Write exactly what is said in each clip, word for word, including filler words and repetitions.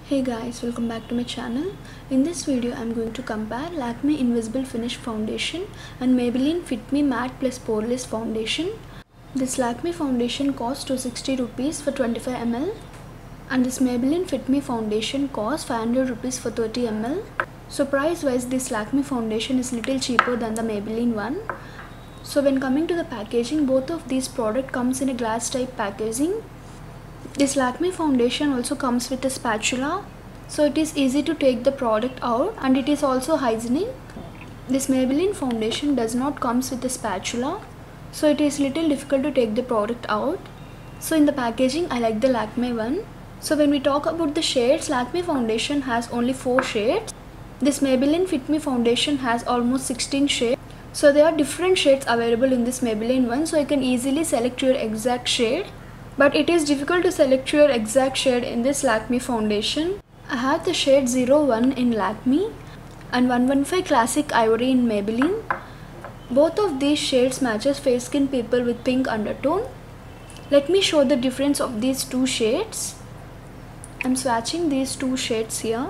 Hey guys, welcome back to my channel. In this video I'm going to compare Lakme Invisible Finish Foundation and Maybelline Fit Me Matte Plus Poreless Foundation. This Lakme foundation costs two hundred sixty rupees for twenty-five milliliters and this Maybelline Fit Me foundation costs five hundred rupees for thirty milliliters. So price wise this Lakme foundation is little cheaper than the Maybelline one. So when coming to the packaging, both of these product comes in a glass type packaging. This Lakme foundation also comes with a spatula, so it is easy to take the product out and it is also hygienic. This Maybelline foundation does not comes with a spatula, so it is little difficult to take the product out. So in the packaging I like the Lakme one. So when we talk about the shades, Lakme foundation has only four shades. This Maybelline Fit Me foundation has almost sixteen shades. So there are different shades available in this Maybelline one, so you can easily select your exact shade. But it is difficult to select your exact shade in this Lakme foundation. I have the shade zero one in Lakme and one fifteen Classic Ivory in Maybelline. Both of these shades matches fair skin people with pink undertone. Let me show the difference of these two shades. I am swatching these two shades here.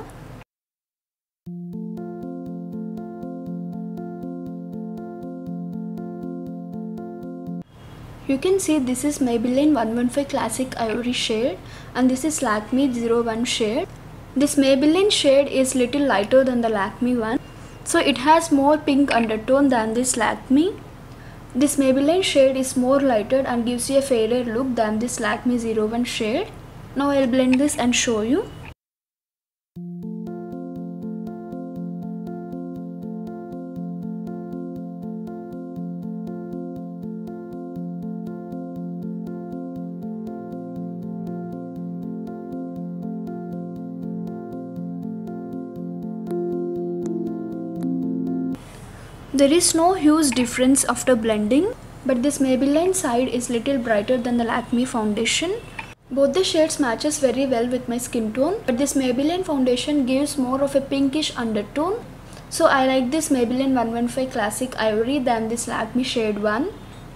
You can see this is Maybelline one fifteen Classic Ivory shade and this is Lakme zero one shade. This Maybelline shade is little lighter than the Lakme one, so it has more pink undertone than this Lakme. This Maybelline shade is more lighter and gives you a fairer look than this Lakme zero one shade. Now I'll blend this and show you. There is no huge difference after blending, but this Maybelline side is little brighter than the Lakme foundation. Both the shades matches very well with my skin tone, but this Maybelline foundation gives more of a pinkish undertone. So I like this Maybelline one fifteen Classic Ivory than this Lakme shade one.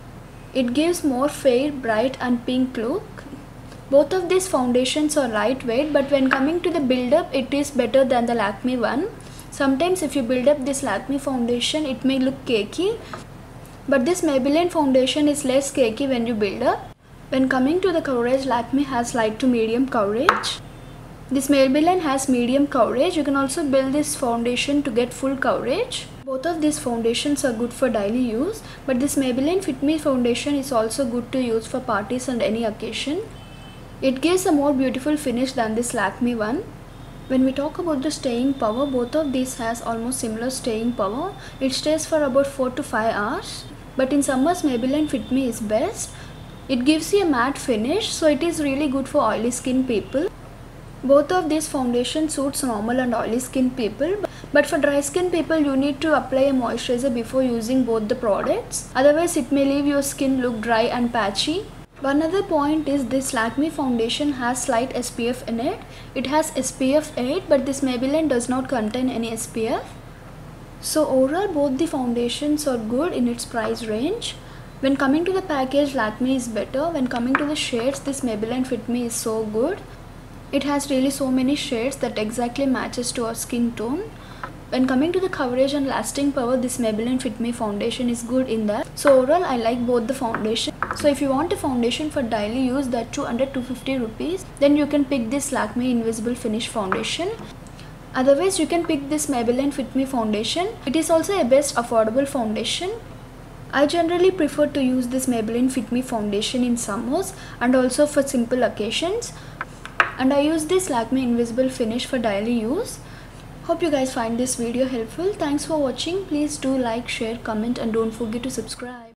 It gives more fair, bright and pink look. Both of these foundations are lightweight, but when coming to the build-up it is better than the Lakme one. Sometimes if you build up this Lakme foundation it may look cakey, but this Maybelline foundation is less cakey when you build up. When coming to the coverage, Lakme has light to medium coverage. This Maybelline has medium coverage. You can also build this foundation to get full coverage. Both of these foundations are good for daily use, but this Maybelline Fit Me foundation is also good to use for parties and any occasion. It gives a more beautiful finish than this Lakme one. When we talk about the staying power, both of these has almost similar staying power. It stays for about four to five hours. But in summers, Maybelline Fit Me is best. It gives you a matte finish, so it is really good for oily skin people. Both of these foundations suits normal and oily skin people. But for dry skin people, you need to apply a moisturizer before using both the products. Otherwise, it may leave your skin look dry and patchy. One other point is this Lakme foundation has slight S P F in it. It has S P F eight, but this Maybelline does not contain any S P F. So overall both the foundations are good in its price range. When coming to the package, Lakme is better. When coming to the shades, this Maybelline Fit Me is so good. It has really so many shades that exactly matches to our skin tone. When coming to the coverage and lasting power, this Maybelline Fit Me foundation is good in that. So overall I like both the foundation. So if you want a foundation for daily use that two hundred to two hundred fifty rupees, then you can pick this Lakme Invisible Finish foundation. Otherwise you can pick this Maybelline Fit Me foundation. It is also a best affordable foundation. I generally prefer to use this Maybelline Fit Me foundation in summers and also for simple occasions. And I use this Lakme Invisible Finish for daily use. Hope you guys find this video helpful. Thanks for watching. Please do like, share, comment and don't forget to subscribe.